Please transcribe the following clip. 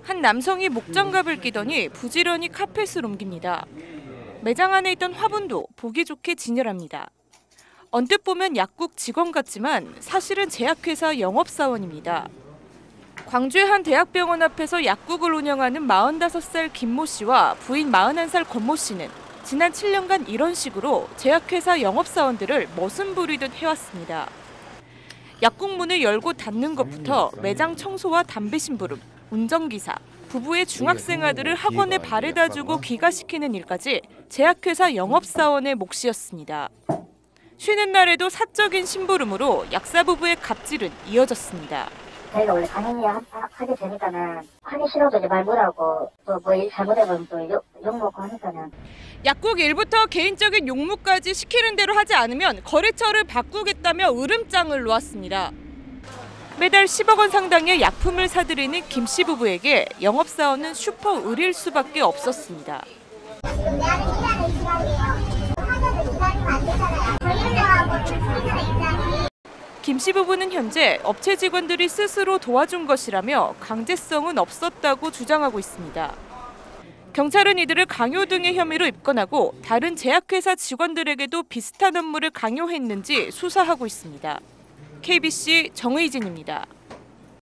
한 남성이 목장갑을 끼더니 부지런히 카펫을 옮깁니다. 매장 안에 있던 화분도 보기 좋게 진열합니다. 언뜻 보면 약국 직원 같지만 사실은 제약회사 영업사원입니다. 광주의 한 대학병원 앞에서 약국을 운영하는 45살 김모 씨와 부인 41살 권모 씨는 지난 7년간 이런 식으로 제약회사 영업사원들을 머슴 부리듯 해왔습니다. 약국 문을 열고 닫는 것부터 매장 청소와 담배 심부름, 운전기사, 부부의 중학생 아들을 학원에 바래다 주고 귀가시키는 일까지 제약회사 영업사원의 몫이었습니다. 쉬는 날에도 사적인 심부름으로 약사 부부의 갑질은 이어졌습니다. 저희가 원래 당연히 하게 되니까는 하기 싫어도 이제 말 못하고 또 뭐 일 잘못해보면 또 욕먹고 하니까는. 약국 일부터 개인적인 용무까지 시키는 대로 하지 않으면 거래처를 바꾸겠다며 으름장을 놓았습니다. 매달 10억 원 상당의 약품을 사들이는 김 씨 부부에게 영업사원은 슈퍼 을일 수밖에 없었습니다. 김 씨 부부는 현재 업체 직원들이 스스로 도와준 것이라며 강제성은 없었다고 주장하고 있습니다. 경찰은 이들을 강요 등의 혐의로 입건하고 다른 제약회사 직원들에게도 비슷한 업무를 강요했는지 수사하고 있습니다. KBC 정의진입니다.